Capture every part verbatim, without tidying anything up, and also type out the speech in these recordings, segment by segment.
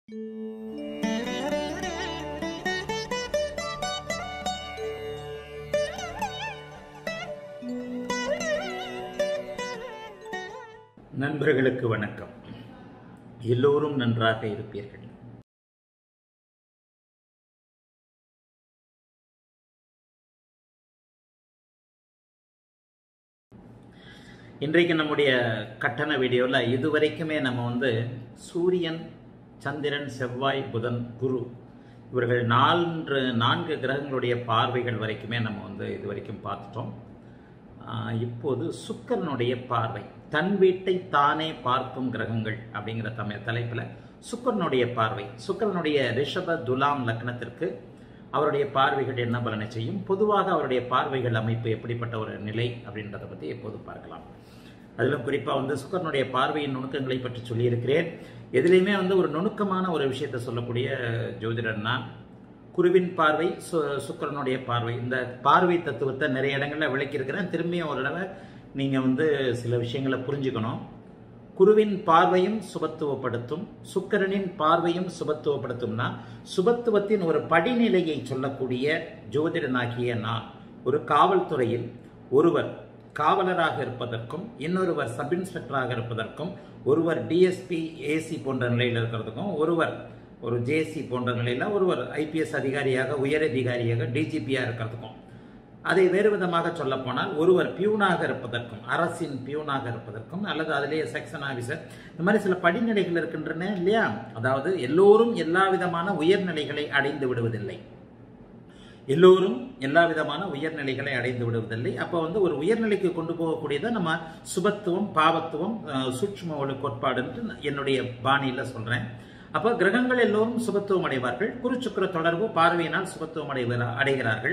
நண்பர்களுக்கு வணக்கம். எல்லோரும் நன்றாக இருப்பீர்கள். இன்றைக்கு நம்முடைய கட்டண வீடியோவில் இதுவரைக்குமே நம்ம வந்து சூரியன், சந்திரன், செவ்வாய், புதன், குரு இவர்கள் நான்கு நான்கு கிரகங்களுடைய பார்வைகள் வரைக்குமே நம்ம வந்து இது வரைக்கும் பார்த்துட்டோம். இப்போது சுக்கிரனுடைய பார்வை, தன் வீட்டை தானே பார்க்கும் கிரகங்கள் அப்படிங்கிற தமிழ் தலைப்பில் சுக்கிரனுடைய பார்வை, சுக்கிரனுடைய ரிஷப துலாம் லக்னத்திற்கு அவருடைய பார்வைகள் என்ன பலனை செய்யும், பொதுவாக அவருடைய பார்வைகள் அமைப்பு எப்படிப்பட்ட ஒரு நிலை அப்படின்றத பற்றி எப்போது பார்க்கலாம். அதிலும் குறிப்பாக வந்து சுக்கிரனுடைய பார்வையின் நுணுக்கங்களை பற்றி சொல்லியிருக்கிறேன். எதுலேயுமே வந்து ஒரு நுணுக்கமான ஒரு விஷயத்தை சொல்லக்கூடிய ஜோதிடர்னா குருவின் பார்வை, சு சுக்கிரனுடைய பார்வை, இந்த பார்வை தத்துவத்தை நிறைய இடங்களில் விளக்கியிருக்கிறேன். திரும்பியும் ஒரு தடவை நீங்கள் வந்து சில விஷயங்களை புரிஞ்சுக்கணும். குருவின் பார்வையும் சுபத்துவப்படுத்தும், சுக்கிரனின் பார்வையும் சுபத்துவப்படுத்தும்னா சுபத்துவத்தின் ஒரு படிநிலையை சொல்லக்கூடிய ஜோதிடனாகிய நான் ஒரு காவல்துறையில் ஒருவர் காவலராக இருப்பதற்கும், இன்னொருவர் சப் இன்ஸ்பெக்டராக இருப்பதற்கும், ஒருவர் டிஎஸ்பி ஏசி போன்ற நிலையில் இருக்கிறதுக்கும், ஒருவர் ஒரு ஜேசி போன்ற நிலையில் ஒருவர் ஐபிஎஸ் அதிகாரியாக, உயரதிகாரியாக, டிஜிபியாக இருக்கிறதுக்கும், அதை வேறு விதமாக சொல்ல போனால் ஒருவர் பியூனாக இருப்பதற்கும், அரசின் பியூனாக இருப்பதற்கும், அல்லது அதிலேயே செக்ஷன் ஆஃபீஸர், இந்த மாதிரி சில படிநிலைகள் இருக்கின்றன இல்லையா. அதாவது எல்லோரும் எல்லா விதமான உயர்நிலைகளை அடைந்து விடுவதில்லை, எல்லோரும் எல்லா விதமான உயர்நிலைகளை அடைந்து விடுவதில்லை. அப்போ வந்து ஒரு உயர்நிலைக்கு கொண்டு போகக்கூடியதை நம்ம சுபத்துவம், பாவத்துவம், சூட்சும ஒளி கோட்பாடுன்னு என்னுடைய பாணியில் சொல்கிறேன். அப்போ கிரகங்கள் எல்லோரும் சுபத்துவம் அடைவார்கள். குரு சுக்கிர தொடர்பு பார்வையினால் சுபத்துவம் அடைவ அடைகிறார்கள்.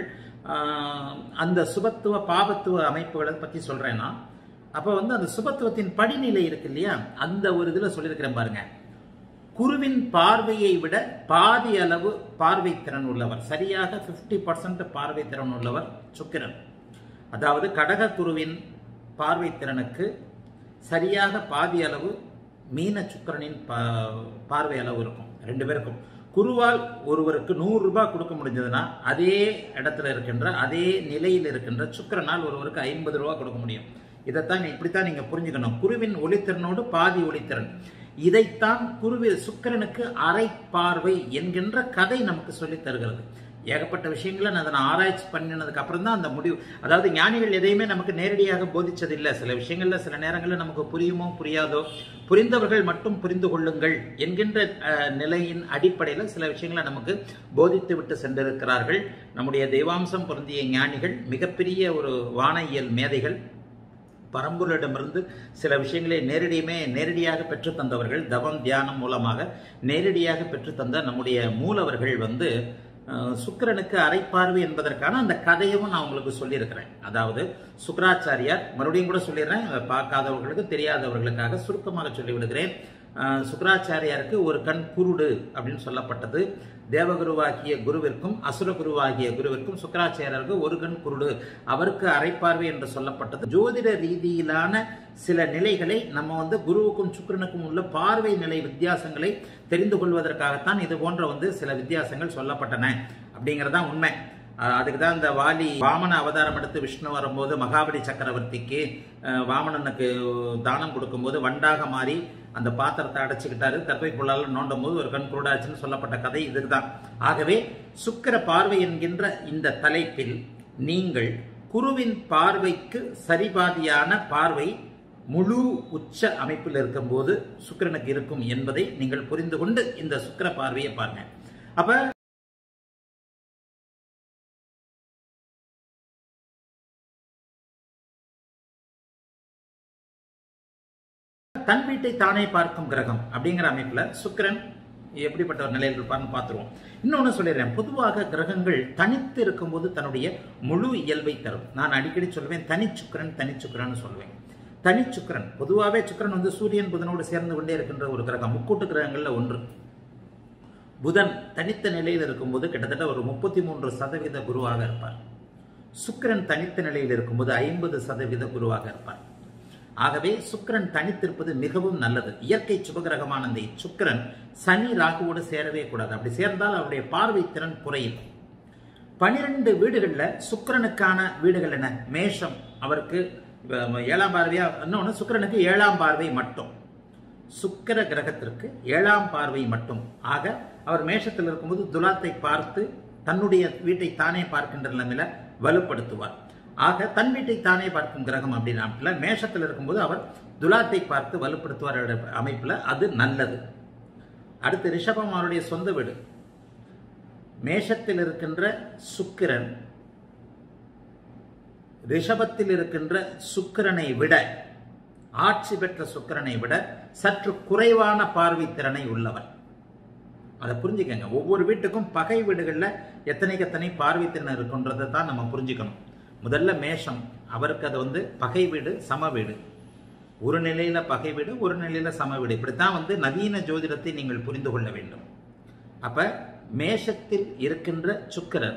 அந்த சுபத்துவ பாபத்துவ அமைப்புகளை பற்றி சொல்றேன்னா, அப்போ வந்து அந்த சுபத்துவத்தின் படிநிலை இருக்கு இல்லையா, அந்த ஒரு இதில் சொல்லியிருக்கிறேன் பாருங்க. குருவின் பார்வையை விட பாதி அளவு பார்வை திறன் உள்ளவர், சரியாக பிப்டி பர்சன்ட் பார்வை திறன் உள்ளவர் சுக்கிரன். அதாவது கடக குருவின் பார்வை திறனுக்கு சரியாக பாதி அளவு மீன சுக்கிரனின் பார்வை அளவு இருக்கும். ரெண்டு பேருக்கும் குருவால் ஒருவருக்கு நூறு ரூபாய் கொடுக்க முடிஞ்சதுன்னா அதே இடத்துல இருக்கின்ற அதே நிலையில் இருக்கின்ற சுக்கிரனால் ஒருவருக்கு ஐம்பது ரூபாய் கொடுக்க முடியும். இதைத்தான் இப்படித்தான் நீங்க புரிஞ்சுக்கணும். குருவின் ஒளித்திறனோடு பாதி ஒளித்திறன், இதைத்தான் குருவில் சுக்கிரனுக்கு அரை பார்வை என்கின்ற கதை நமக்கு சொல்லி தருகிறது. ஏகப்பட்ட விஷயங்களை நான் அதை ஆராய்ச்சி பண்ணினதுக்கு அப்புறம் தான் அந்த முடிவு. அதாவது ஞானிகள் எதையுமே நமக்கு நேரடியாக போதிச்சதில்லை. சில விஷயங்கள்ல சில நேரங்களில் நமக்கு புரியுமோ புரியாதோ, புரிந்தவர்கள் மட்டும் புரிந்து கொள்ளுங்கள் என்கின்ற நிலையின் அடிப்படையில் சில விஷயங்களை நமக்கு போதித்து விட்டு சென்றிருக்கிறார்கள். நம்முடைய தெய்வாம்சம் பொருந்திய ஞானிகள், மிகப்பெரிய ஒரு வானியல் மேதைகள், பரம்பொருளிடமிருந்து சில விஷயங்களை நேரடியுமே நேரடியாக பெற்று தந்தவர்கள், தவம் தியானம் மூலமாக நேரடியாக பெற்று தந்த நம்முடைய மூலவர்கள் வந்து சுக்கிரனுக்கு அரைப்பார்வை என்பதற்கான அந்த கதையும் நான் உங்களுக்கு சொல்லியிருக்கிறேன். அதாவது சுக்கிராச்சாரியார், மறுபடியும் கூட சொல்லிடுறேன், பார்க்காதவர்களுக்கு தெரியாதவர்களுக்காக சுருக்கமாக சொல்லிவிடுகிறேன். சுக்கிராச்சாரியாருக்கு ஒரு கண் குருடு அப்படின்னு சொல்லப்பட்டது. தேவகுருவாகிய குருவிற்கும் அசுரகுருவாகிய குருவிற்கும் சுக்கிராச்சாரியருக்கு ஒரு கண் குருடு, அவருக்கு அரைப்பார்வை என்று சொல்லப்பட்டது. ஜோதிட ரீதியிலான சில நிலைகளை நம்ம வந்து குருவுக்கும் சுக்கிரனுக்கும் உள்ள பார்வை நிலை வித்தியாசங்களை தெரிந்து கொள்வதற்காகத்தான் இது போன்ற வந்து சில வித்தியாசங்கள் சொல்லப்பட்டன அப்படிங்கறதான் உண்மை. அதுக்கு தான் இந்த வாலி வாமன அவதாரம் எடுத்து விஷ்ணு வரும்போது மகாபலி சக்கரவர்த்திக்கு வாமனனுக்கு தானம் கொடுக்கும்போது வண்டாக மாறி அந்த பாத்திரத்தை அடைச்சுக்கிட்டாரு, தற்பைக்குள்ளால நோண்டும் போது ஒரு கண் குருடாச்சுன்னு சொல்லப்பட்ட கதை இதுதான். ஆகவே சுக்கிர பார்வை என்கின்ற இந்த தலைப்பில் நீங்கள் குருவின் பார்வைக்கு சரிபாதியான பார்வை முழு உச்ச அமைப்பில் இருக்கும் போது சுக்கிரனுக்கு இருக்கும் என்பதை நீங்கள் புரிந்து கொண்டு இந்த சுக்கிர பார்வையை பாருங்க. அப்ப தன் வீட்டை தானே பார்க்கும் கிரகம் அப்படிங்கிற அமைப்புல சுக்கிரன் எப்படிப்பட்ட ஒரு நிலையில் இருப்பார்னு பார்த்துருவோம். இன்னொன்னு சொல்லிடுறேன், பொதுவாக கிரகங்கள் தனித்து இருக்கும்போது தன்னுடைய முழு இயல்பை தரும். நான் அடிக்கடி சொல்வேன் தனிச்சுக்கிரன் தனிச்சுக்கிரன் சொல்வேன். தனிச்சுக்கிரன் பொதுவாகவே சுக்கிரன் வந்து சூரியன் புதனோடு சேர்ந்து கொண்டே இருக்கின்ற ஒரு கிரகம், முக்கூட்டு கிரகங்கள்ல ஒன்று. புதன் தனித்த நிலையில் இருக்கும்போது கிட்டத்தட்ட ஒரு முப்பத்தி மூன்று சதவீத குருவாக இருப்பார். சுக்கிரன் தனித்த நிலையில் இருக்கும்போது ஐம்பது சதவீத குருவாக இருப்பார். ஆகவே சுக்கிரன் தனித்திருப்பது மிகவும் நல்லது. இயற்கை சுபகிரகமான இந்த சுக்கிரன் சனி ராகுவோடு சேரவே கூடாது. அப்படி சேர்ந்தால் அவருடைய பார்வை திறன் குறையும். பனிரெண்டு வீடுகள்ல சுக்கிரனுக்கான வீடுகள் என்ன? மேஷம், அவருக்கு ஏழாம் பார்வையா, இன்னொன்னு சுக்கிரனுக்கு ஏழாம் பார்வை மட்டும். சுக்கிர கிரகத்திற்கு ஏழாம் பார்வை மட்டும். ஆக அவர் மேஷத்தில் இருக்கும்போது துலாத்தை பார்த்து தன்னுடைய வீட்டை தானே பார்க்கின்ற நிலைமையில வலுப்படுத்துவார். ஆக தன் வீட்டை தானே பார்க்கும் கிரகம் அப்படின்னா மேஷத்தில் இருக்கும்போது அவர் துலாத்தை பார்த்து வலுப்படுத்துவார் அமைப்புல அது நல்லது. அடுத்து ரிஷபம், அவருடைய சொந்த வீடு. மேஷத்தில் இருக்கின்ற சுக்கிரன் ரிஷபத்தில் இருக்கின்ற சுக்கிரனை விட, ஆட்சி பெற்ற சுக்கிரனை விட சற்று குறைவான பார்வை திறனை உள்ளவர். அதை புரிஞ்சுக்கங்க. ஒவ்வொரு வீட்டுக்கும் பகை வீடுகள்ல எத்தனைக்கு எத்தனை பார்வை திறன் இருக்குன்றதை தான் நம்ம புரிஞ்சுக்கணும். முதல்ல மேஷம், அவருக்கு அது வந்து பகை வீடு, சம வீடு. ஒரு நிலையில பகை வீடு, ஒரு நிலையில சம வீடு. இப்படித்தான் வந்து நவீன ஜோதிடத்தை நீங்கள் புரிந்து கொள்ள வேண்டும். அப்ப மேஷத்தில் இருக்கின்ற சுக்கிரன்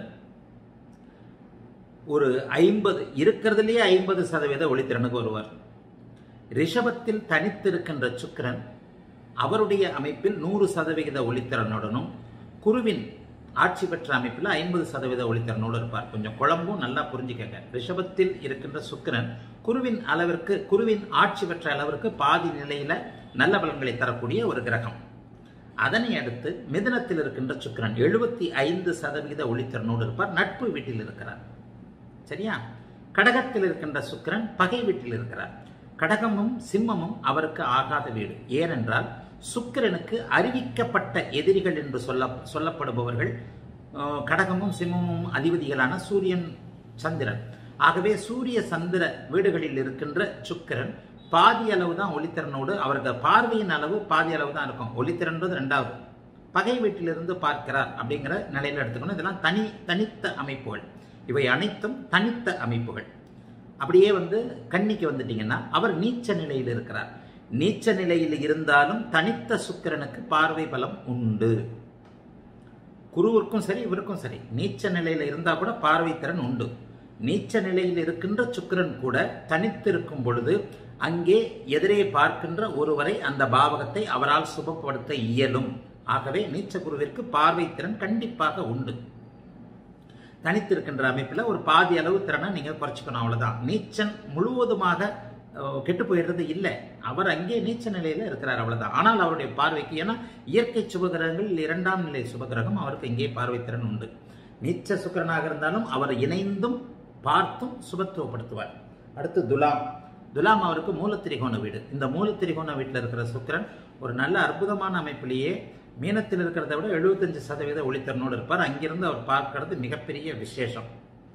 ஒரு ஐம்பது இருக்கிறதுலேயே ஐம்பது சதவீத ஒளித்திறனுக்கு வருவார். ரிஷபத்தில் தனித்திருக்கின்ற சுக்கிரன் அவருடைய அமைப்பில் நூறு சதவிகித ஒளித்திறனுடனும், குருவின் ஆட்சி பெற்ற அமைப்பில் ஐம்பது சதவீத ஒளித்திறனோடு இருப்பார். கொஞ்சம் குழம்பும் நல்லா புரிஞ்சுக்கங்க. ரிஷபத்தில் இருக்கின்ற சுக்கிரன் குருவின் அளவிற்கு, குருவின் ஆட்சி பெற்ற அளவிற்கு பாதி நிலையில நல்ல பலன்களை தரக்கூடிய ஒரு கிரகம். அதனை அடுத்து மிதுனத்தில் இருக்கின்ற சுக்கிரன் எழுபத்தி ஐந்து சதவிகித ஒளித்திறனோடு இருப்பார். நட்பு வீட்டில் இருக்கிறார். சரியா? கடகத்தில் இருக்கின்ற சுக்கிரன் பகை வீட்டில் இருக்கிறார். கடகமும் சிம்மமும் அவருக்கு ஆகாத வீடு. ஏனென்றால் சுக்கிரனுக்கு அறிவிக்கப்பட்ட எதிரிகள் என்று சொல்ல சொல்லப்படுபவர்கள் கடகமும் சிம்மமும் அதிபதிகளான சூரியன், சந்திரன். ஆகவே சூரிய சந்திர வீடுகளில் இருக்கின்ற சுக்கிரன் பாதி அளவு தான் ஒளித்திறனோடு, அவருக்கு பார்வையின் அளவு பாதி அளவு தான் இருக்கும். ஒளித்திறன்றது ரெண்டாவது. பகை வீட்டிலிருந்து பார்க்கிறார் அப்படிங்கிற நிலையில எடுத்துக்கணும். இதெல்லாம் தனி தனித்த அமைப்புகள். இவை அனைத்தும் தனித்த அமைப்புகள். அப்படியே வந்து கன்னிக்கு வந்துட்டீங்கன்னா அவர் நீச்ச நிலையில் இருக்கிறார். நீச்ச நிலையில் இருந்தாலும் தனித்த சுக்கிரனுக்கு பார்வை பலம் உண்டு. குருவிற்கும் சரி இவருக்கும் சரி நீச்ச நிலையில் இருந்தா கூட பார்வை திறன் உண்டு. நீச்ச நிலையில் இருக்கின்ற சுக்கிரன் கூட தனித்திருக்கும் பொழுது அங்கே எதிரே பார்க்கின்ற ஒருவரை அந்த பாவகத்தை அவரால் சுபப்படுத்த இயலும். ஆகவே நீச்ச குருவிற்கு பார்வை திறன் கண்டிப்பாக உண்டு. தனித்திருக்கின்ற அமைப்பில் ஒரு பாதி அளவு திறனை நீங்க குறைச்சிக்கணும், அவ்வளவுதான். நீச்சன் முழுவதுமாக கெட்டு போயிடுறது இல்லை. அவர் அங்கே நீச்ச நிலையில இருக்கிறார், அவ்வளவுதான். ஆனால் அவருடைய பார்வைக்கு, ஏன்னா இயற்கை சுபகிரகங்கள் இரண்டாம் நிலை சுபகிரகம், அவருக்கு இங்கே பார்வை திறன் உண்டு. நீச்ச சுக்கிரனாக இருந்தாலும் அவர் இணைந்தும் பார்த்தும் சுபத்துவப்படுத்துவார். அடுத்து துலாம். துலாம் அவருக்கு மூலத்திரிகோண வீடு. இந்த மூலத்திரிகோண வீட்டில் இருக்கிற சுக்கிரன் ஒரு நல்ல அற்புதமான அமைப்பிலேயே மீனத்தில் இருக்கிறத விட எழுபத்தஞ்சு சதவீத ஒளித்திறனோடு இருப்பார். அங்கிருந்து அவர் பார்க்கிறது மிகப்பெரிய விசேஷம்.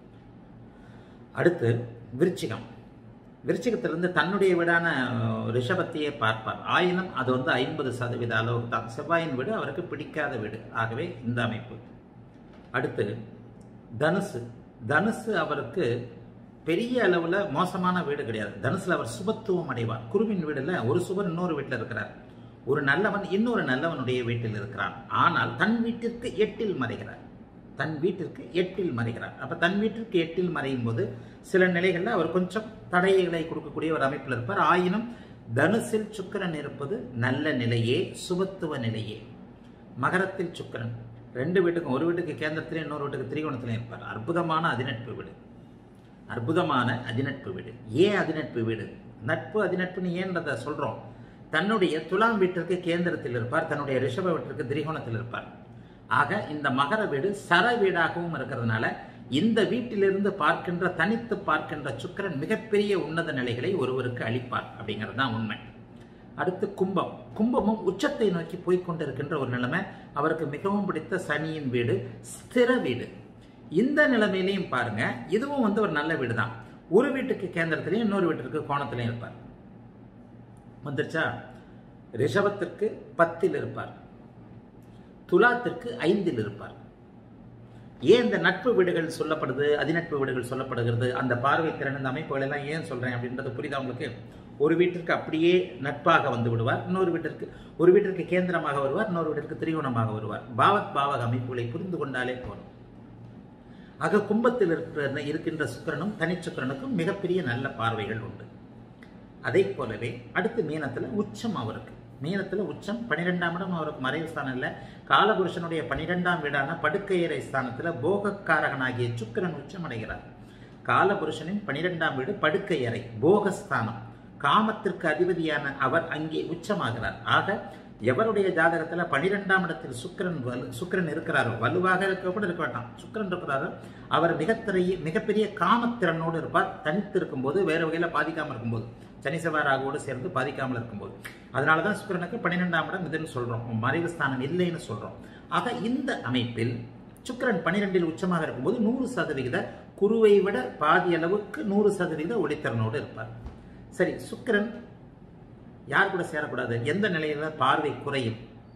அடுத்து விருச்சிகம். விருச்சிகத்திலிருந்து தன்னுடைய வீடான ரிஷபத்தையே பார்ப்பார். ஆயினும் அது வந்து ஐம்பது சதவீத அளவுக்கு தான். செவ்வாயின் வீடு அவருக்கு பிடிக்காத வீடு. ஆகவே இந்த அமைப்பு. அடுத்து தனுசு. தனுசு அவருக்கு பெரிய அளவுல மோசமான வீடு கிடையாது. தனுசுல அவர் சுபத்துவம் அடைவார். குருவின் வீடுல ஒரு சுபர் இன்னொரு வீட்டில் இருக்கிறார். ஒரு நல்லவன் இன்னொரு நல்லவனுடைய வீட்டில் இருக்கிறான். ஆனால் தன் வீட்டிற்கு எட்டில் மறைகிறார். தன் வீட்டிற்கு எட்டில் மறைகிறார். அப்ப தன் வீட்டிற்கு எட்டில் மறையும் போது சில நிலைகளில் அவர் கொஞ்சம் தடைகளை கொடுக்கக்கூடிய ஒரு அமைப்பில் இருப்பார். ஆயினும் தனுசில் சுக்கிரன் இருப்பது நல்ல நிலையே, சுபத்துவ நிலையே. மகரத்தில் சுக்கிரன் ரெண்டு வீட்டுக்கும், ஒரு வீட்டுக்கு கேந்திரத்திலே இன்னொரு வீட்டுக்கு திரிகோணத்திலே இருப்பார். அற்புதமான அதிநட்பு வீடு. அற்புதமான அதிநட்பு வீடு. ஏன் அதிநட்பு வீடு? நட்பு அதிநட்புன்னு ஏன்றதை சொல்றோம். தன்னுடைய துலாம் வீட்டிற்கு கேந்திரத்தில் இருப்பார், தன்னுடைய ரிஷப வீட்டிற்கு திரிகோணத்தில் இருப்பார். ஆக இந்த மகர வீடு சர வீடாகவும் இருக்கிறதுனால இந்த வீட்டிலிருந்து பார்க்கின்ற, தனித்து பார்க்கின்ற சுக்கிரன் மிகப்பெரிய உன்னத நிலைகளை ஒருவருக்கு அளிப்பார் அப்படிங்கிறது தான் உண்மை. அடுத்து கும்பம். கும்பமும் உச்சத்தை நோக்கி போய்கொண்டிருக்கின்ற ஒரு நிலைமை. அவருக்கு மிகவும் பிடித்த சனியின் வீடு, ஸ்திர வீடு. இந்த நிலைமையிலையும் பாருங்க, இதுவும் வந்து ஒரு நல்ல வீடு தான். ஒரு வீட்டுக்கு கேந்திரத்திலையும் இன்னொரு வீட்டிற்கு கோணத்திலையும் இருப்பார். வந்துருச்சா? ரிஷபத்திற்கு பத்தில் இருப்பார், துலாத்திற்கு ஐந்தில் இருப்பார். ஏன் இந்த நட்பு வீடுகள் சொல்லப்படுது, அதிநட்பு வீடுகள் சொல்லப்படுகிறது, அந்த பார்வை திறன், இந்த அமைப்புகள் எல்லாம் ஏன் சொல்றேன் அப்படின்றது புரியுதா உங்களுக்கு? ஒரு வீட்டிற்கு அப்படியே நட்பாக வந்து விடுவார், இன்னொரு வீட்டிற்கு ஒரு வீட்டிற்கு கேந்திரமாக வருவார், இன்னொரு வீட்டிற்கு திரிகோணமாக வருவார். பாவத் பாவக அமைப்புகளை புரிந்து கொண்டாலே போதும். ஆக கும்பத்தில் இருக்கிற இருக்கின்ற சுக்கிரனும் தனிச்சுக்கிரனுக்கும் மிகப்பெரிய நல்ல பார்வைகள் உண்டு. அதே போலவே அடுத்து மீனத்தில் உச்சம் அவருக்கு. மீனத்தில் உச்சம் பன்னிரெண்டாம் இடம் அவருக்கு மறைவு ஸ்தானம் இல்லை. காலபுருஷனுடைய பன்னிரெண்டாம் வீடான படுக்கையறை ஸ்தானத்தில் போகக்காரகனாகிய சுக்கிரன் உச்சம் அடைகிறார். காலபுருஷனின் பன்னிரெண்டாம் வீடு படுக்கையறை போகஸ்தானம், காமத்திற்கு அதிபதியான அவர் அங்கே உச்சமாகிறார். ஆக எவருடைய ஜாதகத்தில் பன்னிரெண்டாம் இடத்தில் சுக்கிரன் வலு சுக்கிரன் இருக்கிறாரோ, வலுவாக இருக்க கூட இருக்க வேண்டாம், சுக்கிரன் இருக்கிறாரோ அவர் மிகப்பெரிய மிகப்பெரிய காமத்திறனோடு இருப்பார். தனித்து இருக்கும்போது, வேறு வகையில் பாதிக்காமல் இருக்கும்போது, சனி செவ்வாய் ராகுவோடு சேர்ந்து பாதிக்காமல் இருக்கும்போது. அதனால தான் சுக்கிரனுக்கு பன்னிரெண்டாம் இடம் இதுன்னு சொல்கிறோம், மறைவு ஸ்தானம் இல்லைன்னு சொல்கிறோம். ஆக இந்த அமைப்பில் சுக்கிரன் பன்னிரெண்டில் உச்சமாக இருக்கும்போது நூறு சதவிகித குருவை விட பாதி அளவுக்கு நூறு சதவிகித ஒளித்திறனோடு இருப்பார். சரி, சுக்கிரன் யார் கூட சேரக்கூடாது? எந்த நிலையில பார்வை குறையும்?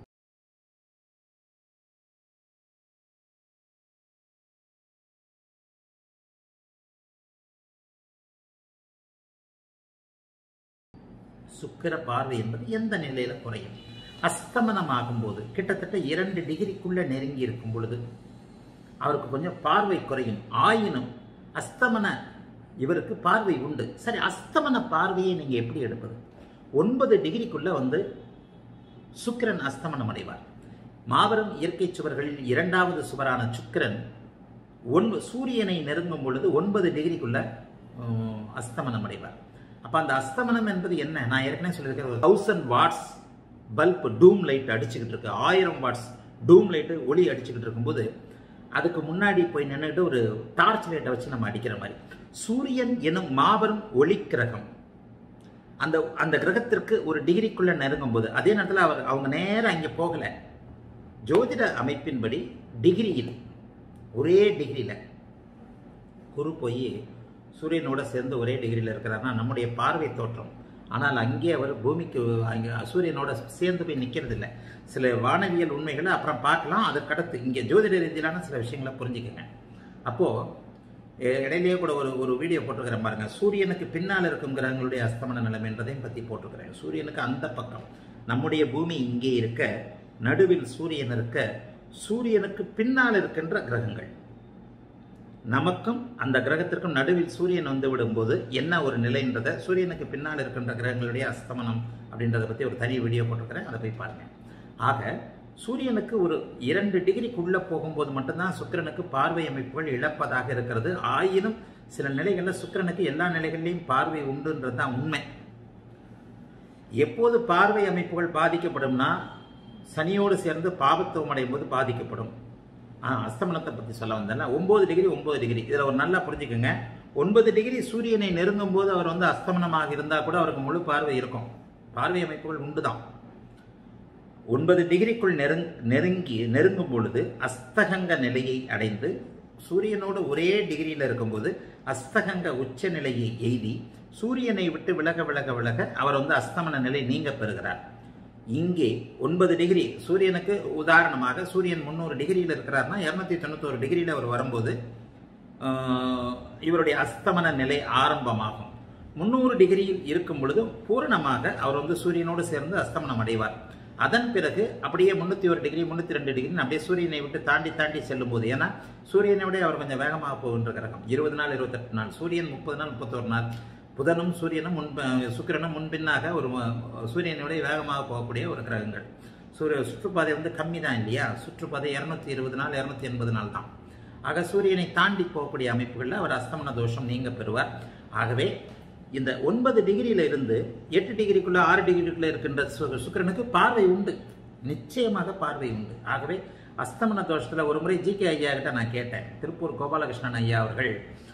சுக்கிர பார்வை என்பது எந்த நிலையில குறையும்? அஸ்தமனமாகும் போது, கிட்டத்தட்ட இரண்டு டிகிரிக்குள்ள நெருங்கி இருக்கும் பொழுது அவருக்கு கொஞ்சம் பார்வை குறையும். ஆயினும் அஸ்தமன இவருக்கு பார்வை உண்டு. சரி, அஸ்தமன பார்வையை நீங்க எப்படி எடுப்பது? ஒன்பது டிகிரிக்குள்ள வந்து சுக்கிரன் அஸ்தமனம் அடைவார். மாபெரும் இயற்கை சுவர்களில் இரண்டாவது சுவரான சுக்கிரன் ஒன்பது சூரியனை நெருங்கும் பொழுது ஒன்பது டிகிரிக்குள்ள அஸ்தமனம் அடைவார். அப்ப அந்த அஸ்தமனம் என்பது என்ன? நான் ஏற்கனவே சொல்லியிருக்கிறேன், தௌசண்ட் வாட்ஸ் பல்ப் டூம் லைட் அடிச்சுக்கிட்டு இருக்கு, ஆயிரம் வாட்ஸ் டூம் லைட்டு ஒளி அடிச்சுக்கிட்டு இருக்கும்போது அதுக்கு முன்னாடி போய் நின்றுட்டு ஒரு டார்ச் லைட்டை வச்சு நம்ம அடிக்கிற மாதிரி சூரியன் எனும் மாபெரும் ஒளி கிரகம் அந்த அந்த கிரகத்திற்கு ஒரு டிகிரிக்குள்ள நெருங்கும் போது, அதே நேரத்தில் அவர் அவங்க நேரம் அங்கே போகலை. ஜோதிட அமைப்பின்படி டிகிரியில் ஒரே டிகிரியில் குரு போய் சூரியனோட சேர்ந்து ஒரே டிகிரியில் இருக்கிறாருன்னா நம்முடைய பார்வை தோற்றம். ஆனால் அங்கே அவர் பூமிக்கு அங்கே சூரியனோட சேர்ந்து போய் நிற்கிறது இல்லை. சில வானவியல் உண்மைகளை அப்புறம் பார்க்கலாம். அதற்கடுத்து இங்கே ஜோதிட ரீதியிலான சில விஷயங்களை புரிஞ்சுக்கங்க. அப்போது இடையிலேயே கூட ஒரு ஒரு வீடியோ போட்டிருக்கிறேன் பாருங்க, சூரியனுக்கு பின்னால் இருக்கும் கிரகங்களுடைய அஸ்தமன நிலைமை என்பதையும் பற்றி போட்டிருக்கிறேன். சூரியனுக்கு அந்த பக்கம் நம்முடைய பூமி இங்கே இருக்க, நடுவில் சூரியன் இருக்க, சூரியனுக்கு பின்னால் இருக்கின்ற கிரகங்கள், நமக்கும் அந்த கிரகத்திற்கும் நடுவில் சூரியன் வந்து விடும்போது என்ன ஒரு நிலைன்றதை, சூரியனுக்கு பின்னால் இருக்கின்ற கிரகங்களுடைய அஸ்தமனம் அப்படின்றத பற்றி ஒரு தனி வீடியோ போட்டிருக்கிறேன், அதை போய் பாருங்க. ஆக சூரியனுக்கு ஒரு இரண்டு டிகிரிக்குள்ள போகும்போது மட்டும்தான் சுக்கிரனுக்கு பார்வை அமைப்புகள் இழப்பதாக இருக்கிறது. ஆயினும் சில நிலைகளில் சுக்கிரனுக்கு எல்லா நிலைகளிலையும் பார்வை உண்டுன்றது தான் உண்மை. எப்போது பார்வை அமைப்புகள் பாதிக்கப்படும்னா சனியோடு சேர்ந்து பாபத்துவம் அடையும் போது பாதிக்கப்படும். அஸ்தமனத்தை பற்றி சொல்ல வந்தேன்னா ஒன்பது டிகிரி ஒன்பது டிகிரி இதில் ஒரு நல்லா புரிஞ்சுக்கோங்க. ஒன்பது டிகிரி சூரியனை நெருங்கும் போது அவர் வந்து அஸ்தமனமாக இருந்தால் கூட அவருக்கு முழு பார்வை இருக்கும். பார்வை அமைப்புகள் உண்டு தான். ஒன்பது டிகிரிக்குள் நெருங் நெருங்கி நெருங்கும் பொழுது அஸ்தகங்க நிலையை அடைந்து சூரியனோடு ஒரே டிகிரியில் இருக்கும்போது அஸ்தகங்க உச்ச நிலையை எய்தி சூரியனை விட்டு விலக விலக விலக அவர் வந்து அஸ்தமன நிலை நீங்க பெறுகிறார். இங்கே ஒன்பது டிகிரி சூரியனுக்கு உதாரணமாக சூரியன் முந்நூறு டிகிரியில் இருக்கிறார்னா இருநூத்தி தொண்ணூத்தோரு டிகிரியில் அவர் வரும்போது இவருடைய அஸ்தமன நிலை ஆரம்பமாகும். முந்நூறு டிகிரியில் இருக்கும் பொழுது பூரணமாக அவர் வந்து சூரியனோடு சேர்ந்து அஸ்தமனம் அடைவார். அதன் பிறகு அப்படியே முன்னூத்தி ஒரு டிகிரி முன்னூத்தி ரெண்டு டிகிரி அப்படியே சூரியனை விட்டு தாண்டி தாண்டி செல்லும் போது, ஏன்னா சூரியனை விட அவர் கொஞ்சம் வேகமாக போகின்ற கிரகம். இருபது நாள் இருபத்தெட்டு நாள் சூரியன் முப்பது நாள் முப்பத்தோரு நாள் புதனும் சூரியனும் முன் சுக்கிரனும் முன்பின்னாக ஒரு சூரியனுடைய வேகமாக போகக்கூடிய ஒரு கிரகங்கள். சூரிய சுற்றுப்பாதை வந்து கம்மி தான் இல்லையா? சுற்றுப்பாதை இரநூத்தி இருபது நாள் இரநூத்தி எண்பது நாள் தான். ஆக சூரியனை தாண்டி போகக்கூடிய அமைப்புகளில் அவர் அஸ்தமன தோஷம் நீங்க பெறுவார். ஆகவே இந்த ஒன்பது டிகிரியில இருந்து எட்டு டிகிரிக்குள்ள ஆறு டிகிரிக்குள்ள இருக்கின்ற சுக்கிரனுக்கு பார்வை உண்டு, நிச்சயமாக பார்வை உண்டு. ஆகவே அஸ்தமன தோஷத்துல ஒரு முறை ஜி கே ஐயா கிட்ட நான் கேட்டேன். திருப்பூர் கோபாலகிருஷ்ணன் ஐயா அவர்கள்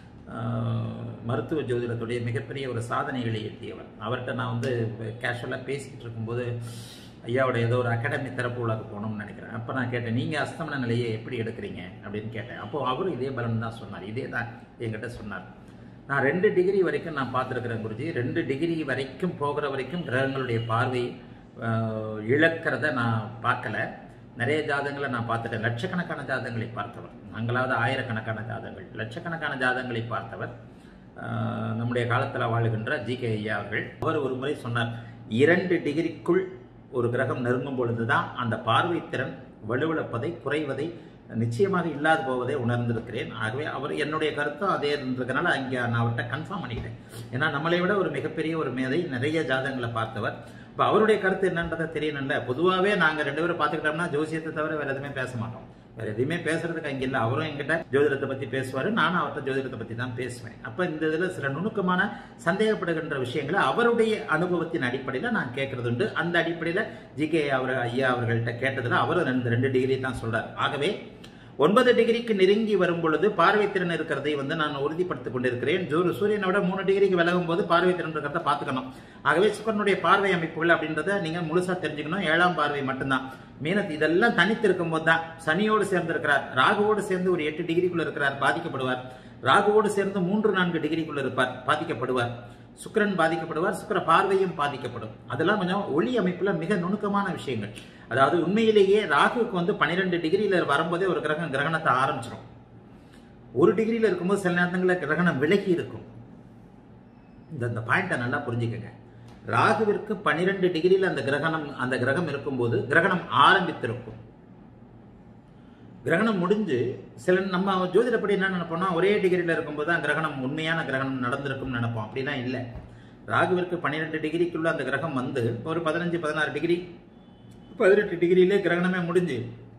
மருத்துவ ஜோதிடத்துடைய மிகப்பெரிய ஒரு சாதனைகளை எட்டியவர். அவர்கிட்ட நான் வந்து கேஷுவலாக பேசிக்கிட்டு இருக்கும்போது ஐயாவோட ஏதோ ஒரு அகாடமி திறப்பு விழாக்கு போகணும்னு நினைக்கிறேன். அப்போ நான் கேட்டேன், நீங்கள் அஸ்தமன நிலையை எப்படி எடுக்கிறீங்க அப்படின்னு கேட்டேன். அப்போது அவரும் இதே பலன் தான் சொன்னார், இதே தான் என்கிட்ட சொன்னார். நான் ரெண்டு டிகிரி வரைக்கும் நான் பார்த்துருக்கிறேன் குருஜி. ரெண்டு டிகிரி வரைக்கும் போகிற வரைக்கும் கிரகங்களுடைய பார்வை இழக்கிறத நான் பார்க்கல. நிறைய ஜாதகங்களை நான் பார்த்துட்டேன். லட்சக்கணக்கான ஜாதகங்களை பார்த்தவர், நாங்களாவது ஆயிரக்கணக்கான ஜாதகங்கள், லட்சக்கணக்கான ஜாதகங்களை பார்த்தவர் நம்முடைய காலத்தில் வாழுகின்ற ஜி கே ஐயா அவர்கள். அவர் ஒரு முறை சொன்னார், இரண்டு டிகிரிக்குள் ஒரு கிரகம் நெருங்கும் பொழுது தான் அந்த பார்வை திறன் வலுவிழப்பதை குறைவதை நிச்சயமாக இல்லாது போவதை உணர்ந்திருக்கிறேன். ஆகவே அவர் என்னுடைய கருத்தும் அதே இருந்திருக்கனால அங்கே நான் அவர்கிட்ட கன்ஃபார்ம் பண்ணிக்கிறேன். ஏன்னா நம்மளை விட ஒரு மிகப்பெரிய ஒரு மேதை, நிறைய ஜாதகங்களை பார்த்தவர். இப்போ அவருடைய கருத்து என்னன்றதை தெரியணும்ல. பொதுவாகவே நாங்கள் ரெண்டு பேரும் பார்த்துக்கிட்டோம்னா ஜோசியத்தை தவிர வேற எதுவுமே பேச மாட்டோம். வேற எதுவுமே பேசுறதுக்கு அங்கே இல்லை. அவரும் என்கிட்ட ஜோதிடத்தை பற்றி பேசுவார், நானும் அவர்கிட்ட ஜோதிடத்தை பற்றி தான் பேசுவேன். அப்போ இந்த இதில் சில நுணுக்கமான சந்தேகப்படுகின்ற விஷயங்களை அவருடைய அனுபவத்தின் அடிப்படையில் நான் கேட்கறது உண்டு. அந்த அடிப்படையில் ஜி கே அவர் ஐயா அவர்கள்ட்ட கேட்டதில் அவரும் ரெண்டு ரெண்டு டிகிரி தான் சொல்றார். ஆகவே ஒன்பது டிகிரிக்கு நெருங்கி வரும் பொழுது பார்வை திறன் இருக்கிறதை வந்து நான் உறுதிப்படுத்திக் கொண்டிருக்கிறேன். சூரியனோட மூணு டிகிரிக்கு விலகும் போது பார்வை திறன் இருக்கிறத பார்த்துக்கணும். ஆகவே சுக்கரனுடைய பார்வை அமைப்புகள் அப்படின்றத நீங்க முழுசா தெரிஞ்சுக்கணும். ஏழாம் பார்வை மட்டும்தான். மீனத்து இதெல்லாம் தனித்து இருக்கும் போது தான் சனியோடு சேர்ந்து இருக்கிறார். ராகுவோடு சேர்ந்து ஒரு எட்டு டிகிரிக்குள்ள இருக்கிறார், பாதிக்கப்படுவார். ராகுவோடு சேர்ந்து மூன்று நான்கு டிகிரிக்குள்ள இருப்பார், பாதிக்கப்படுவார். சுக்கிரன் பாதிக்கப்படுவார், சுக்கிர பார்வையும் பாதிக்கப்படும். அதெல்லாம் கொஞ்சம் ஒளி அமைப்புல மிக நுணுக்கமான விஷயங்கள். அதாவது உண்மையிலேயே ராகுவுக்கு வந்து பன்னிரெண்டு டிகிரியில வரும்போதே ஒரு கிரகம் கிரகணத்தை ஆரம்பிச்சிடும். ஒரு டிகிரியில இருக்கும்போது சில நேரங்களில் கிரகணம் விலகி இருக்கும். இந்த இந்த பாயிண்ட்டை நல்லா புரிஞ்சுக்கங்க. ராகுவிற்கு பன்னிரெண்டு டிகிரியில் அந்த கிரகணம் அந்த கிரகம் இருக்கும்போது கிரகணம் ஆரம்பித்திருக்கும். கிரகணம் முடிஞ்சு சில நம்ம ஜோதிடப்படி என்ன நினைப்போம்னா ஒரே டிகிரியில் இருக்கும்போது தான் கிரகணம் உண்மையான கிரகணம் நடந்திருக்கும்னு நினைப்போம். அப்படிலாம் இல்லை. ராகுவிற்கு பன்னிரெண்டு டிகிரிக்குள்ள அந்த கிரகம் வந்து ஒரு பதினஞ்சு பதினாறு டிகிரி பதினெட்டு டிகிரியிலே கிரகணமே முடிஞ்சு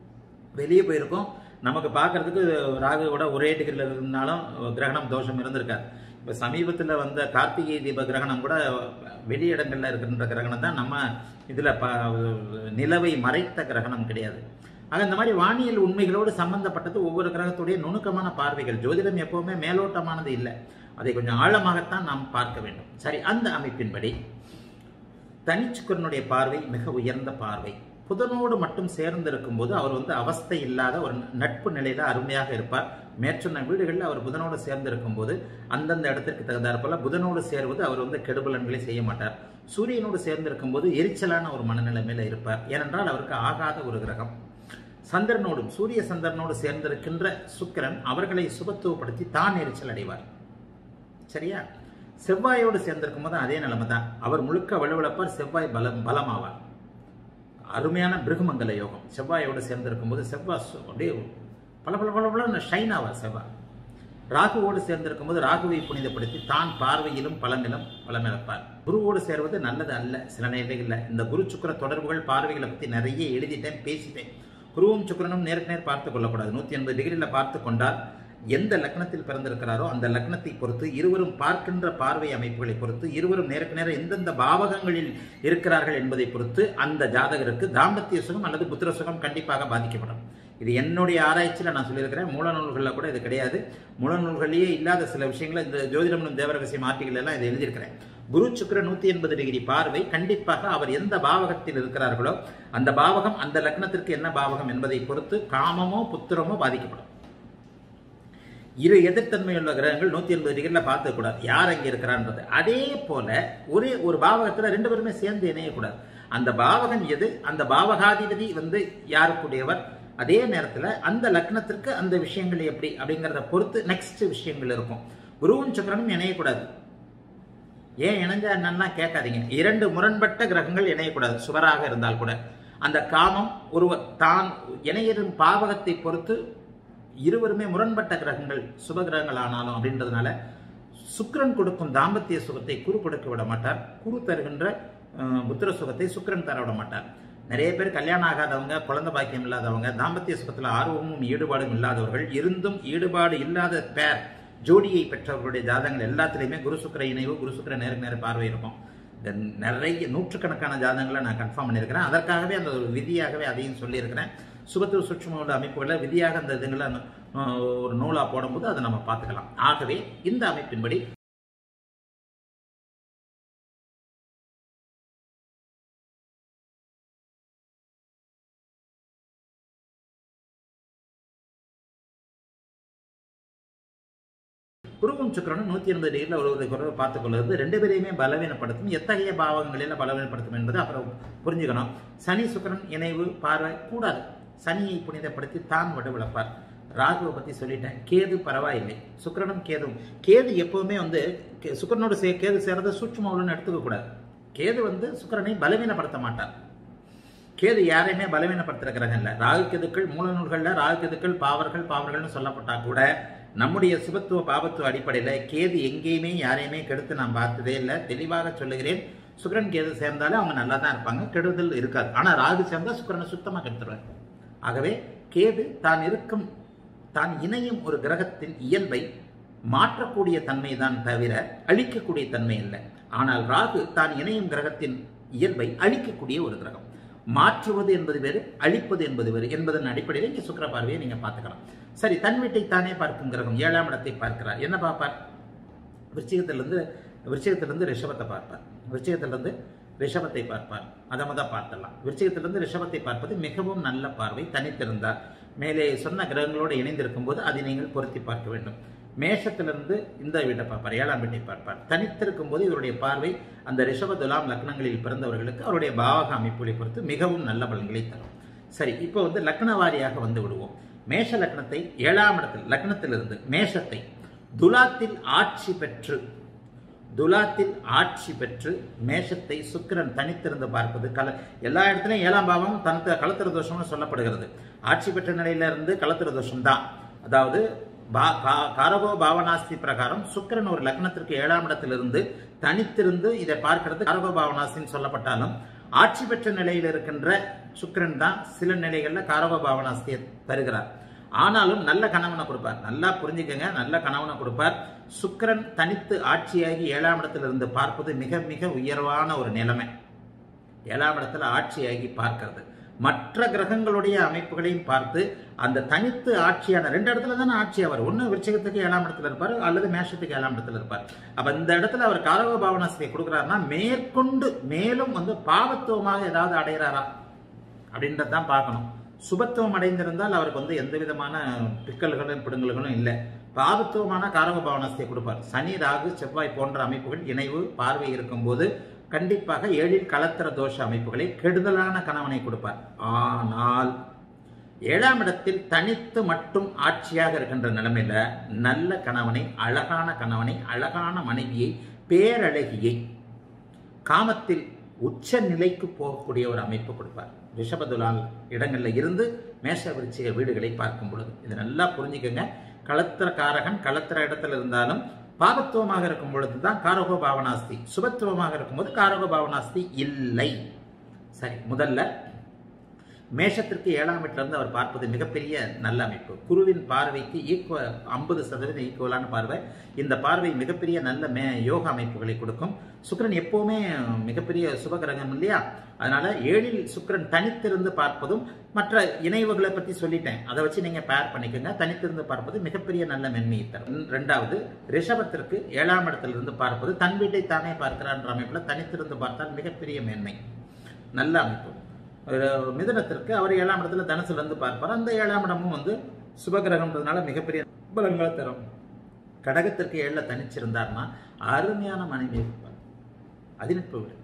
வெளியே போயிருக்கும். நமக்கு பார்க்கறதுக்கு ராகுவோட ஒரே டிகிரியில் இருந்தாலும் கிரகணம் தோஷம் இருந்திருக்காரு. இப்போ சமீபத்தில் வந்த கார்த்திகை தீப கிரகணம் கூட வெளியிடங்களில் இருக்கின்ற கிரகணம் தான். நம்ம இதில் ப நிலவை மறைத்த கிரகணம் கிடையாது. ஆக இந்த மாதிரி வானியல் உண்மைகளோடு சம்பந்தப்பட்டது ஒவ்வொரு கிரகத்துடைய நுணுக்கமான பார்வைகள். ஜோதிடம் எப்பவுமே மேலோட்டமானது இல்லை, அதை கொஞ்சம் ஆழமாகத்தான் நாம் பார்க்க வேண்டும். சரி, அந்த அமைப்பின்படி தனிச்சுக்கரனுடைய பார்வை மிக உயர்ந்த பார்வை. புதனோடு மட்டும் சேர்ந்து இருக்கும் போது அவர் வந்து அவஸ்தை இல்லாத ஒரு நட்பு நிலையில அருமையாக இருப்பார். மேற்சொன்ன வீடுகளில் அவர் புதனோடு சேர்ந்து இருக்கும் போது அந்தந்த இடத்திற்கு தகுந்தாற் போல புதனோடு சேர்வது அவர் வந்து கெடுபலன்களை செய்ய மாட்டார். சூரியனோடு சேர்ந்து இருக்கும் போது எரிச்சலான ஒரு மனநிலைமையில இருப்பார். ஏனென்றால் அவருக்கு ஆகாத ஒரு கிரகம். சந்திரனோடும் சூரிய சந்திரனோடு சேர்ந்திருக்கின்ற சுக்கிரன் அவர்களை சுபத்துவப்படுத்தி தான் எரிச்சல் அடைவார். சரியா? செவ்வாயோடு சேர்ந்திருக்கும் போது அதே நிலைமை தான். அவர் முழுக்க வலுவிழப்பார், செவ்வாய் பலம் பலமாவார். அருமையான பிருகுமங்கல யோகம். செவ்வாயோடு சேர்ந்திருக்கும் போது செவ்வாய் அப்படியே பல பல பல பல ஷைன் ஆவார் செவ்வாய். ராகுவோடு சேர்ந்திருக்கும் போது ராகுவை புனிதப்படுத்தி தான் பார்வையிலும் பலனிலும் பலமிழப்பார். குருவோடு சேர்வது நல்லது அல்ல. சில நேரங்களில் இந்த குரு சுக்கிர தொடர்புகள் பார்வைகளை பற்றி நிறைய எழுதிட்டேன், பேசிட்டேன். குருவும் சுக்கிரனும் நேருக்கு நேர் பார்த்து கொள்ளக்கூடாது. நூற்றி எண்பது டிகிரியில் பார்த்து கொண்டால் எந்த லக்னத்தில் பிறந்திருக்கிறாரோ அந்த லக்னத்தை பொறுத்து, இருவரும் பார்க்கின்ற பார்வை அமைப்புகளை பொறுத்து, இருவரும் நேருக்கு நேரம் எந்தெந்த பாவகங்களில் இருக்கிறார்கள் என்பதை பொறுத்து அந்த ஜாதகருக்கு தாம்பத்திய சுகம் அல்லது புத்திர சுகம் கண்டிப்பாக பாதிக்கப்படும். இது என்னுடைய ஆராய்ச்சியில் நான் சொல்லியிருக்கிறேன். மூல நூல்களில் கூட இது கிடையாது. மூல நூல்களிலேயே இல்லாத சில விஷயங்களை இந்த ஜோதிடம் தேவரகசியம் ஆர்டிகள் எல்லாம் இதை எழுதியிருக்கிறேன். குரு சுக்கிர நூத்தி எண்பது டிகிரி பார்வை கண்டிப்பாக அவர் எந்த பாவகத்தில் இருக்கிறார்களோ அந்த பாவகம் அந்த லக்னத்திற்கு என்ன பாவகம் என்பதை பொறுத்து காமமோ புத்திரமோ பாதிக்கப்படும். இரு எதிர்த்தன்மையுள்ள கிரகங்கள் நூத்தி எண்பது டிகிரில பார்த்துக்க கூடாது, யார் அங்கே இருக்கிறான்றது. அதே போல ஒரே ஒரு பாவகத்துல ரெண்டு பேருமே சேர்ந்து இணையக்கூடாது. அந்த பாவகம் எது, அந்த பாவகாதிபதி வந்து யாருக்குடையவர், அதே நேரத்தில் அந்த லக்னத்திற்கு அந்த விஷயங்கள் எப்படி அப்படிங்கிறத பொறுத்து நெக்ஸ்ட் விஷயங்கள் இருக்கும். குருவும் சுக்கிரனும் இணையக்கூடாது. ஏன் இணைஞ்சா என்னன்னா கேட்காதீங்க. இரண்டு முரண்பட்ட கிரகங்கள் இணையக்கூடாது. சுவராக இருந்தால் கூட அந்த காமம் ஒருவர் தான் இணையிடும் பாவகத்தை பொறுத்து இருவருமே முரண்பட்ட கிரகங்கள் சுப கிரகங்கள் ஆனாலும் அப்படின்றதுனால சுக்கிரன் கொடுக்கும் தாம்பத்திய சுகத்தை குரு கொடுக்க விட மாட்டார். குரு தருகின்ற புத்திர சுகத்தை சுக்கிரன் தர விட மாட்டார். நிறைய பேர் கல்யாணம் ஆகாதவங்க, குழந்தை பாக்கியம் இல்லாதவங்க, தாம்பத்திய சுகத்தில் ஆர்வமும் ஈடுபாடும் இல்லாதவர்கள், இருந்தும் ஈடுபாடு இல்லாத பேர் ஜோடியை பெற்றவர்களுடைய ஜாதகங்கள் எல்லாத்திலையுமே குரு சுக்கிர இணைவு, குரு சுக்கிர நேருக்கு நேர பார்வை இருக்கும். நிறைய நூற்றுக்கணக்கான ஜாதகங்களை நான் கன்ஃபார்ம் பண்ணியிருக்கிறேன். அதற்காகவே அந்த ஒரு விதியாகவே அதையும் சொல்லியிருக்கிறேன். சுபத்துவ சூட்சுமோட அமைப்புகளை விதியாக அந்த இதுங்களை ஒரு நூலாக போடும்போது அதை நம்ம பார்த்துக்கலாம். ஆகவே இந்த அமைப்பின்படி குருவும் சுக்கிரனும் நூத்தி எண்பது டிகிரியில் ஒருவரை குறைவை பார்த்துக் கொள்வது ரெண்டு பேரையுமே பலவீனப்படுத்தும். எத்தகைய பாவங்களில் பலவீனப்படுத்தும் என்பது அப்புறம் புரிஞ்சுக்கணும். சனி சுக்கிரன் இணைவு பார்வை கூடாது. சனியை புனிதப்படுத்தி தான் வடுவிழப்பார். ராகுவை பத்தி சொல்லிட்டேன். கேது பரவாயில்லை. சுக்கிரனும் கேதுவும், கேது எப்பவுமே வந்து சுக்கிரனோடு சே கேது சேர்றத சூட்சுமவுடன் எடுத்துக்க கூடாது. கேது வந்து சுக்கிரனை பலவீனப்படுத்த மாட்டார். கேது யாரையுமே பலவீனப்படுத்துற கிரகம் இல்லை. ராகு கேதுக்கள் மூல நூல்களில் ராகு கேதுக்கள் பாவர்கள் பாவர்கள்னு சொல்லப்பட்டா கூட நம்முடைய சுபத்துவ பாபத்துவ அடிப்படையில் கேது எங்கேயுமே யாரையுமே கெடுத்து நான் பார்த்ததே இல்லை. தெளிவாக சொல்லுகிறேன், சுக்கிரன் கேது சேர்ந்தாலே அவங்க நல்லா தான் இருப்பாங்க, கெடுதல் இருக்காது. ஆனால் ராகு சேர்ந்தால் சுக்கிரனை சுத்தமாக கெடுத்துருவாங்க. ஆகவே கேது தான் இருக்கும் தான் இணையும் ஒரு கிரகத்தின் இயல்பை மாற்றக்கூடிய தன்மை தான் தவிர அழிக்கக்கூடிய தன்மை இல்லை. ஆனால் ராகு தான் இணையும் கிரகத்தின் இயல்பை அழிக்கக்கூடிய ஒரு கிரகம். மாற்றுவது என்பது வேறு, அழிப்பது என்பது வேறு என்பதன் அடிப்படையில் இங்கே சுக்கிர பார்வையை நீங்க பார்த்துக்கலாம். சரி, தன் வீட்டை தானே பார்க்கும் கிரகம் ஏழாம் இடத்தை பார்க்கிறார். என்ன பார்ப்பார்? விருச்சிகத்திலிருந்து விருச்சிகத்திலிருந்து ரிஷபத்தை பார்ப்பார். விருச்சிகத்திலிருந்து ரிஷபத்தை பார்ப்பார். அதை முதல் பார்த்துடலாம். விருச்சிகத்திலிருந்து ரிஷபத்தை பார்ப்பது மிகவும் நல்ல பார்வை. தனித்திருந்தார் மேலே சொன்ன கிரகங்களோடு இணைந்திருக்கும் போது அதை நீங்கள் பொருத்தி பார்க்க வேண்டும். மேஷத்திலிருந்து இந்த வீட்டை பார்ப்பார், ஏழாம் வீட்டை பார்ப்பார். தனித்திருக்கும் போது இவருடைய பார்வை அந்த ரிஷப துலாம் லக்னங்களில் பிறந்தவர்களுக்கு அவருடைய பாவக அமைப்புகளை பொறுத்து மிகவும் நல்ல பலன்களை தரும். சரி, இப்போ வந்து லக்ன வாரியாக வந்து விடுவோம். மேஷ லக்னத்தை ஏழாம் இடத்தில் லக்னத்திலிருந்து மேஷத்தை துலாத்தில் ஆட்சி பெற்று துலாத்தில் ஆட்சி பெற்று மேஷத்தை சுக்கிரன் தனித்திருந்து பார்ப்பது கல எல்லா இடத்துலையும் ஏழாம் பாவம் தனத்து களத்திர தோஷம்னு சொல்லப்படுகிறது. ஆட்சி பெற்ற நிலையிலிருந்து களத்திர தோஷம் தான். அதாவது காரகோ பாவனாஸ்தி பிரகாரம் சுக்கிரன் ஒரு லக்னத்திற்கு ஏழாம் இடத்திலிருந்து தனித்திருந்து இதை பார்க்கிறது காரகோ பாவனாஸ்தின்னு சொல்லப்பட்டாலும் ஆட்சி பெற்ற நிலையில் இருக்கின்ற சுக்கிரன் தான் சில நிலைகளில் காரகோ பாவனாஸ்தியை தருகிறார். ஆனாலும் நல்ல கணவனை கொடுப்பார். நல்லா புரிஞ்சுக்கங்க, நல்ல கணவனை கொடுப்பார். சுக்கிரன் தனித்து ஆட்சியாகி ஏழாம் இடத்திலிருந்து பார்ப்பது மிக மிக உயர்வான ஒரு நிலைமை. ஏழாம் இடத்துல ஆட்சியாகி பார்க்கிறது மற்ற கிரகங்களுடைய அமைப்புகளையும் பார்த்து அந்த தனித்து ஆட்சியான ரெண்டு இடத்துல தானே ஆட்சி அவர் ஒன்று விருச்சிகத்துக்கு ஏழாம் இடத்துல இருப்பார் அல்லது மேஷத்துக்கு ஏழாம் இடத்துல இருப்பார். அப்ப இந்த இடத்துல அவர் காரகோ பாவனாஸ்தியை கொடுக்குறாருன்னா மேற்கொண்டு மேலும் வந்து பாவத்துவமாக ஏதாவது அடைகிறாரா அப்படின்றதான் பார்க்கணும். சுபத்துவம் அடைந்திருந்தால் அவருக்கு வந்து எந்த விதமான பிக்கல்களும் பிடுங்கல்களும் இல்லை. பாவத்துவமான காரக பாவனாஸ்தியை கொடுப்பார். சனி ராகு செவ்வாய் போன்ற அமைப்புகள் இணைவு பார்வை இருக்கும் போது கண்டிப்பாக ஏழில் களத்திர தோஷ அமைப்புகளை கெடுதலான கணவனை கொடுப்பார். ஆனால் ஏழாம் இடத்தில் தனித்து மட்டும் ஆட்சியாக இருக்கின்ற நிலைமையில நல்ல கணவனை, அழகான கணவனை, அழகான மனைவியை, பேரழகியை, காமத்தில் உச்ச நிலைக்கு போகக்கூடிய ஒரு அமைப்பு கொடுப்பார். ரிஷபதுலால் இடங்களில் இருந்து மேஷ விருச்சிக வீடுகளை பார்க்கும் பொழுது இது நல்லா புரிஞ்சுக்கங்க. களத்திர காரகன் களத்திர இடத்துல இருந்தாலும் பாவத்துவமாக இருக்கும் பொழுது தான் காரகோ பாவனாஸ்தி, சுபத்துவமாக இருக்கும்போது காரகோ பாவனாஸ்தி இல்லை. சரி, முதல்ல மேஷத்திற்கு ஏழாம் வீட்டிலிருந்து அவர் பார்ப்பது மிகப்பெரிய நல்ல அமைப்பு. குருவின் பார்வைக்கு ஈக்குவ ஐம்பது சதவீதம் ஈக்குவலான பார்வை. இந்த பார்வை மிகப்பெரிய நல்ல மே யோக அமைப்புகளை கொடுக்கும். சுக்கிரன் எப்பவுமே மிகப்பெரிய சுபகிரகம் இல்லையா? அதனால ஏழில் சுக்கிரன் தனித்திருந்து பார்ப்பதும் மற்ற இணைவுகளை பற்றி சொல்லிட்டேன், அதை வச்சு நீங்க பேர் பண்ணிக்கோங்க. தனித்திருந்து பார்ப்பது மிகப்பெரிய நல்ல மென்மையை தரும். ரெண்டாவது, ரிஷபத்திற்கு ஏழாம் இடத்திலிருந்து பார்ப்பது தன் வீட்டை தானே பார்க்கிறான்ற அமைப்புல தனித்திருந்து பார்த்தால் மிகப்பெரிய மேன்மை, நல்ல அமைப்பு. மிதுனத்திற்கு அவர் ஏழாம் இடத்துல தனுசுல இருந்து பார்ப்பார். அந்த ஏழாம் இடமும் வந்து சுபகிரகம்ன்றதுனால மிகப்பெரிய பலன்களை தரும். கடகத்திற்கு ஏழுல தனிச்சிருந்தார்னா அருமையான மனைவி இருப்பார். அது நட்பு வீடு.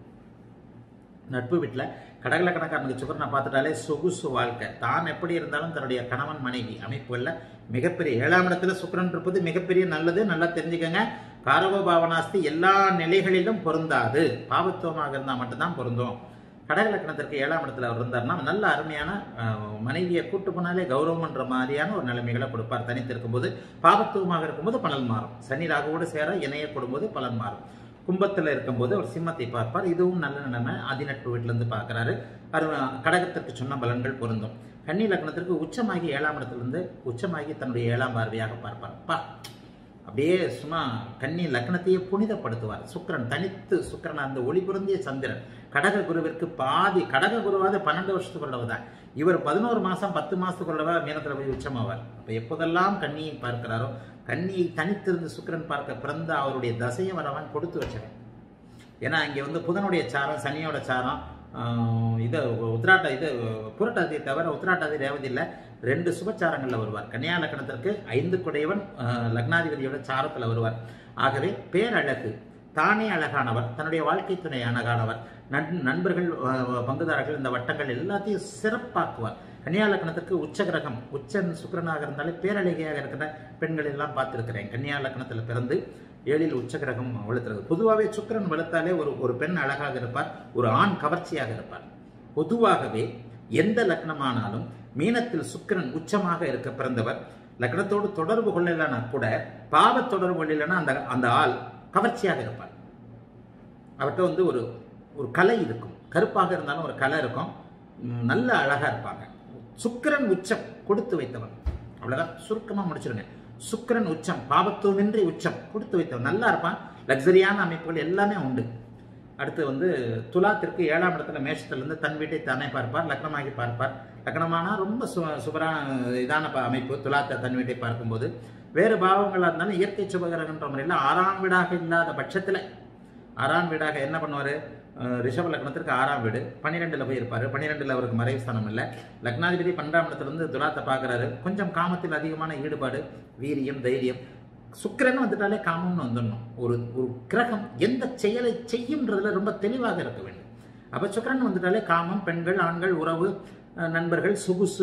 நட்பு வீட்டில் கடகல கணக்காரனுக்கு சுக்கரனை பார்த்துட்டாலே சொகுசு வாழ்க்கை. தான் எப்படி இருந்தாலும் தன்னுடைய கணவன் மனைவி அமைப்புகளில் மிகப்பெரிய ஏழாம் இடத்துல சுக்கிரன் இருப்பது மிகப்பெரிய நல்லது. நல்லா தெரிஞ்சுக்கங்க. காரகோ பாவனாஸ்தி எல்லா நிலைகளிலும் பொருந்தாது, பாவத்துவமாக இருந்தால் மட்டும்தான் பொருந்தும். கடகலக்கணத்திற்கு ஏழாம் இடத்துல அவர் இருந்தார்னா நல்ல அருமையான மனைவியை கூட்டு போனாலே கௌரவம் என்ற மாதிரியான ஒரு நிலைமைகளை கொடுப்பார். தனித்திருக்கும் போது பாவத்துவமாக இருக்கும்போது பலன் மாறும். சனி ராகுவோடு சேர இணையப்படும் போது பலன் மாறும். கும்பத்தில் இருக்கும்போது அவர் சிம்மத்தை பார்ப்பார். இதுவும் நல்ல நிலைமை. அதிநட்பு வீட்டிலிருந்து பார்க்கிறாரு. கடகத்திற்கு சொன்ன பலன்கள் பொருந்தும். கன்னி லக்னத்திற்கு உச்சமாகி ஏழாம் இடத்திலிருந்து உச்சமாகி தன்னுடைய ஏழாம் பார்வையாக பார்ப்பார். பா அப்படியே சும்மா கன்னி லக்னத்தையே புனிதப்படுத்துவார். சுக்கிரன் தனித்து சுக்கிரன் அந்த ஒளி பொருந்திய சந்திரன் கடக குருவிற்கு பாதி. கடக குருவாத பன்னெண்டு வருஷத்துக்குள்ளவ தான். இவர் பதினோரு மாசம் பத்து மாசத்துக்குள்ளவா மீனத்துல போய் உச்சமாவார். அப்ப எப்போதெல்லாம் கன்னியை பார்க்கிறாரோ, கன்னியை தனித்திருந்து சுக்கிரன் பார்க்க பிறந்த அவருடைய தசையை வரவன் கொடுத்து வச்சவன். ஏன்னா இங்க வந்து புதனுடைய சாரம், சனியோட சாரம், இது உத்திராட்ட இது புரட்டாதியை தவிர உத்திராட்டாதி ரேவதி இல்லை, ரெண்டு சுபச்சாரங்களில் வருவார். கன்னியா லக்னத்திற்கு ஐந்து குடையவன் லக்னாதிபதியோட சாரத்தில் வருவார். ஆகவே பேரழகு, தானே அழகானவர், தன்னுடைய வாழ்க்கை துணை அழகானவர், நன் நண்பர்கள் பங்குதாரர்கள் இந்த வட்டங்கள் எல்லாத்தையும் சிறப்பாக்குவார். கன்னியா லக்னத்திற்கு உச்ச கிரகம் உச்சன் சுக்கிரனாக இருந்தாலே பேரழகியாக இருக்கிற பெண்கள் எல்லாம் பார்த்துருக்கிறேன். கன்னியா லக்னத்தில் பிறந்து ஏழில் உச்ச கிரகம் வெளுத்துறது. பொதுவாகவே சுக்கிரன் வெளுத்தாலே ஒரு ஒரு பெண் அழகாக இருப்பார், ஒரு ஆண் கவர்ச்சியாக இருப்பார். பொதுவாகவே எந்த லக்னமானாலும் மீனத்தில் சுக்கிரன் உச்சமாக இருக்க பிறந்தவர் லக்னத்தோடு தொடர்பு கொள்ளலைன்னா கூட பாவ தொடர்பு கொள்ளலைன்னா அந்த அந்த ஆள் கவர்ச்சியாக இருப்பார். அவர்கிட்ட வந்து ஒரு ஒரு கலை இருக்கும், கருப்பாக இருந்தாலும் ஒரு கலை இருக்கும், நல்ல அழகா இருப்பாங்க. சுக்கிரன் உச்சம் கொடுத்து வைத்தவன், அவ்வளவுதான், சுருக்கமா முடிச்சிருங்க. சுக்கிரன் உச்சம், பாவத்துவமின்றி உச்சம் கொடுத்து வைத்தவன், நல்லா இருப்பான். லக்ஸரியான அமைப்புகள் எல்லாமே உண்டு. அடுத்து வந்து துலாத்திற்கு ஏழாம் இடத்துல மேஷத்திலிருந்து தன் வீட்டை தானே பார்ப்பார், லக்னமாகி பார்ப்பார். லக்னமானா ரொம்ப சு சுபரான இதான அமைப்பு. துலாத்தை தன் வீட்டை பார்க்கும்போது வேறு பாவங்களாக இருந்தாலும் இயற்கை சுபகிரகன்ற முறையில் ஆறாம் வீடாக இல்லாத பட்சத்தில் ஆறாம் வீடாக என்ன பண்ணுவார்? ரிஷப லக்னத்திற்கு ஆறாம் வீடு பன்னிரெண்டுல போய் இருப்பாரு. பன்னிரெண்டுல அவருக்கு மறைவு ஸ்தானம் இல்லை. லக்னாதிபதி பன்னெண்டாம் இடத்துல இருந்து துலாத்தை பார்க்குறாரு. கொஞ்சம் காமத்தில் அதிகமான ஈடுபாடு, வீரியம், தைரியம். சுக்கிரன் வந்துட்டாலே காமம்னு வந்துடணும். ஒரு ஒரு கிரகம் எந்த செயலை செய்யும்ன்றதுல ரொம்ப தெளிவாக இருக்க வேண்டும். அப்ப சுக்கிரன் வந்துட்டாலே காமம், பெண்கள், ஆண்கள், உறவு, நண்பர்கள், சொகுசு,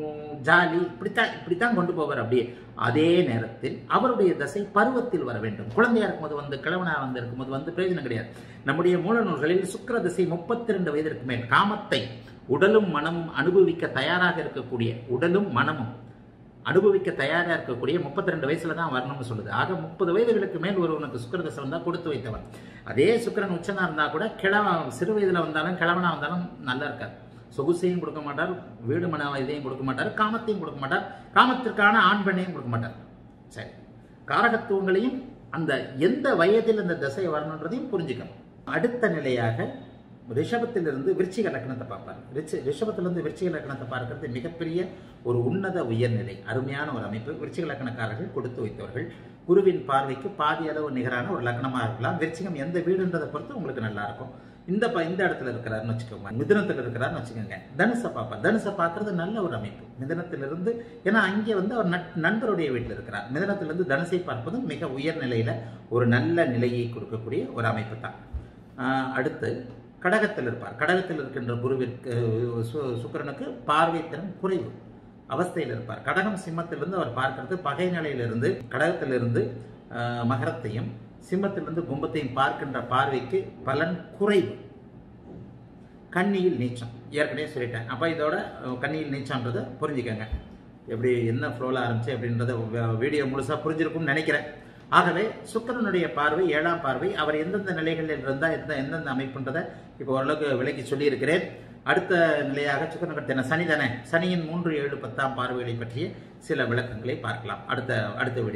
ஜாலி, இப்படித்தான் இப்படித்தான் கொண்டு போவார். அப்படியே அதே நேரத்தில் அவருடைய தசை பருவத்தில் வர வேண்டும். குழந்தையா இருக்கும்போது வந்து கிழவனா வந்து இருக்கும்போது வந்து பிரயோஜனம் கிடையாது. நம்முடைய மூல நூல்களில் சுக்கிர தசை முப்பத்தி ரெண்டு வயதிற்கு மேல் காமத்தை உடலும் மனமும் அனுபவிக்க தயாராக இருக்கக்கூடிய, உடலும் மனமும் அனுபவிக்க தயாராக இருக்கக்கூடிய முப்பத்தி ரெண்டு வயசுல தான் வரணும்னு சொல்லுது. ஆக முப்பது வயதுகளுக்கு மேல் ஒருவனுக்கு சுக்கிர தசை வந்தா கொடுத்து வைத்தவன். அதே சுக்கிரன் உச்சனா இருந்தா கூட கிழவ சிறு வயதுல வந்தாலும் கிழவனா வந்தாலும் நல்லா இருக்காது. சொகுசையும் கொடுக்க மாட்டார், வீடு மன இதையும் கொடுக்க மாட்டார், காமத்தையும் கொடுக்க மாட்டார், காமத்திற்கான ஆண் பெண்ணையும் கொடுக்க மாட்டார். சரி, காரகத்துவங்களையும் அந்த எந்த வயதில் அந்த தசை வரணுன்றதையும் புரிஞ்சுக்கணும். அடுத்த நிலையாக ரிஷபத்திலிருந்து விருச்சிக லக்னத்தை பார்ப்பார். ரிச்ச ரிஷபத்திலிருந்து விருச்சிக லக்னத்தை பார்க்கறது மிகப்பெரிய ஒரு உன்னத உயர்நிலை, அருமையான ஒரு அமைப்பு. விருச்சிக லக்னக்காரர்கள் கொடுத்து வைத்தவர்கள். குருவின் பார்வைக்கு பாதி அளவு நிகரான ஒரு லக்னமாக இருக்கலாம். விருச்சிகம் எந்த வீடுன்றதை பொறுத்து உங்களுக்கு நல்லா இருக்கும். இந்த இந்த இடத்துல இருக்கிறாருன்னு வச்சுக்கோங்க, மிதுனத்தில் இருக்கிறாருன்னு வச்சுக்கோங்க, தனுசை பார்ப்பார். தனுசை பார்க்கறது நல்ல ஒரு அமைப்பு. மிதுனத்திலிருந்து, ஏன்னா அங்கே வந்து அவர் நண்பருடைய வீட்டில் இருக்கிறார். மிதுனத்திலிருந்து தனுசை பார்ப்பதும் மிக உயர் நிலையில ஒரு நல்ல நிலையை கொடுக்கக்கூடிய ஒரு அமைப்பு தான். அடுத்து கடகத்தில் இருப்பார். கடகத்தில் இருக்கின்ற குருவிற்கு சுக்கிரனுக்கு பார்வை திறன் குறைவு அவஸ்தையில் இருப்பார். கடகம் சிம்மத்திலிருந்து அவர் பார்க்கிறது பகை நிலையிலிருந்து, கடகத்திலிருந்து மகரத்தையும் சிம்மத்திலிருந்து கும்பத்தையும் பார்க்கின்ற பார்வைக்கு பலன் குறைவு. கன்னியில் நீச்சம் ஏற்கனவே சொல்லிட்டேன். அப்ப இதோட கன்னியில் நீச்சம்ன்றதை புரிஞ்சுக்கங்க. எப்படி என்ன ஃப்ளோல ஆரம்பிச்சு அப்படின்றத வீடியோ முழுசா புரிஞ்சிருக்கும்னு நினைக்கிறேன். ஆகவே சுக்கிரனுடைய பார்வை ஏழாம் பார்வை. அவர் எந்தெந்த நிலைகளில் இருந்தால் எந்த எந்தெந்த அமைப்புன்றதை இப்போ ஓரளவுக்கு விலக்கி சொல்லி இருக்கிறேன். அடுத்த நிலையாக சுக்கிரனுக்கு சனி தானே, சனியின் மூன்று ஏழு பத்தாம் பார்வைகளை பற்றிய சில விளக்கங்களை பார்க்கலாம் அடுத்த அடுத்த வீடியோ.